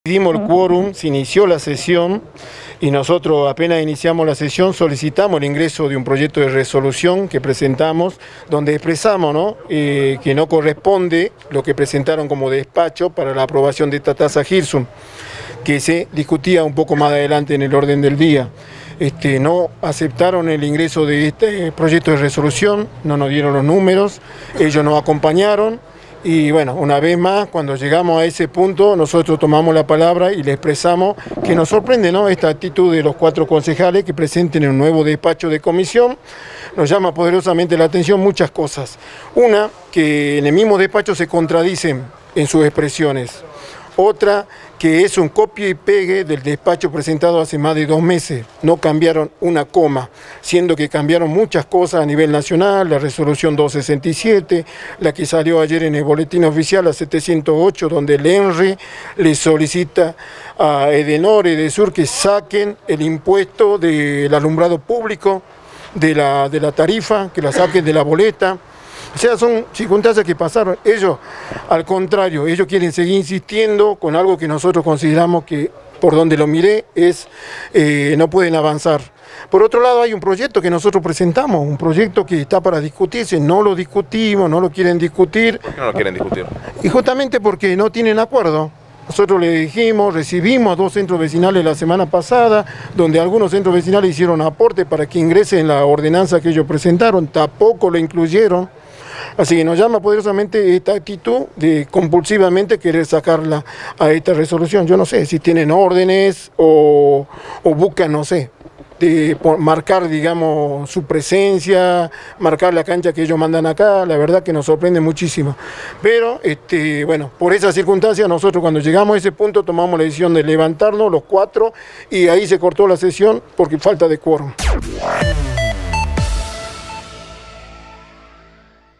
Dimos el quórum, se inició la sesión y nosotros apenas iniciamos la sesión solicitamos el ingreso de un proyecto de resolución que presentamos donde expresamos, ¿no? Que no corresponde lo que presentaron como despacho para la aprobación de esta tasa Girsum, que se discutía un poco más adelante en el orden del día. No aceptaron el ingreso de este proyecto de resolución, no nos dieron los números, ellos nos acompañaron. Y bueno, una vez más, cuando llegamos a ese punto, nosotros tomamos la palabra y le expresamos que nos sorprende, ¿no?, esta actitud de los 4 concejales que presenten un nuevo despacho de comisión. Nos llama poderosamente la atención muchas cosas. Una, que en el mismo despacho se contradicen en sus expresiones. Otra, que es un copia y pegue del despacho presentado hace más de 2 meses. No cambiaron una coma, siendo que cambiaron muchas cosas a nivel nacional, la resolución 267, la que salió ayer en el boletín oficial, la 708, donde el ENRE le solicita a Edenor y Edesur que saquen el impuesto del alumbrado público de la tarifa, que la saquen de la boleta. O sea, son circunstancias que pasaron. Ellos, al contrario, ellos quieren seguir insistiendo con algo que nosotros consideramos que, por donde lo miré, no pueden avanzar. Por otro lado, hay un proyecto que nosotros presentamos, un proyecto que está para discutirse, no lo discutimos, no lo quieren discutir. ¿Por qué no lo quieren discutir? Y justamente porque no tienen acuerdo. Nosotros le dijimos, recibimos a 2 centros vecinales la semana pasada, donde algunos centros vecinales hicieron aporte para que ingrese en la ordenanza que ellos presentaron, tampoco lo incluyeron. Así que nos llama poderosamente esta actitud de compulsivamente querer sacarla a esta resolución. Yo no sé si tienen órdenes o buscan, no sé, de marcar, digamos, su presencia, marcar la cancha que ellos mandan acá. La verdad que nos sorprende muchísimo. Pero, bueno, por esa circunstancia nosotros cuando llegamos a ese punto tomamos la decisión de levantarnos los 4 y ahí se cortó la sesión porque falta de quórum.